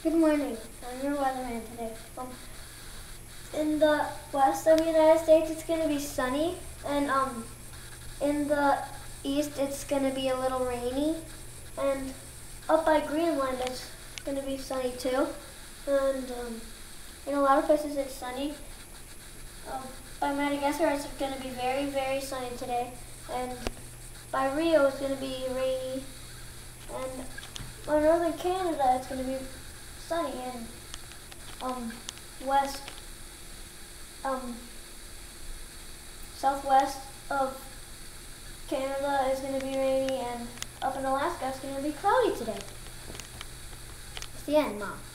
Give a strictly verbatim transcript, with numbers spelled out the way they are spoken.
Good morning. I'm your weatherman today. Um, in the west of the United States, it's going to be sunny, and um, in the east, it's going to be a little rainy, and up by Greenland, it's going to be sunny too, and um, in a lot of places, it's sunny. Um, by Madagascar, it's going to be very, very sunny today, and by Rio, it's going to be rainy, and by northern Canada, it's going to be sunny, and um, west, um, southwest of Canada is going to be rainy, and up in Alaska, it's going to be cloudy today. It's the end, Mom.